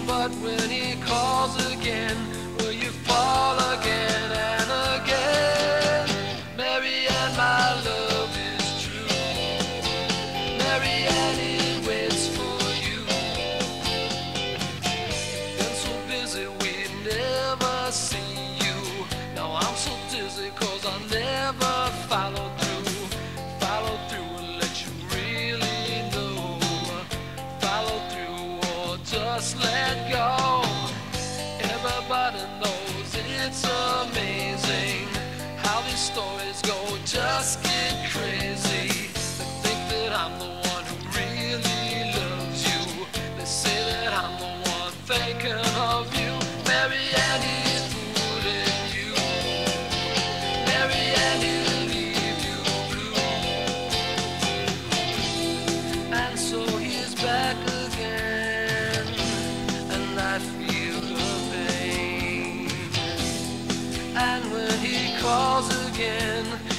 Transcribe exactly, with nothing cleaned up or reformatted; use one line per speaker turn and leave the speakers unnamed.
But when he calls again, will you fall again and again? Marianne, my love is true. Marianne, it waits for you. Been so busy we never see you. Now I'm so dizzy cause I never follow through. Follow through and let you really know. Follow through or just let go. Everybody knows it's amazing how these stories go, just get crazy. They think that I'm the one who really loves you. They say that I'm the one thinking of you. Marianne, he's fooling you. Marianne, he'll leave you blue. And so he's back again, and I feel the pain. And when he calls again,